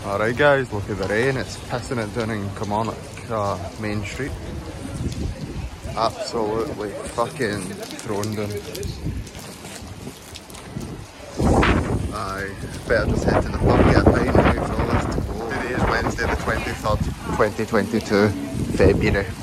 Alright guys, look at the rain, it's pissing it down in Kilmarnock main street. Absolutely fucking thrown down. Aye, better just head to the pub, get a pint, wait for all this to go. Today is Wednesday the 23rd, 2022, February.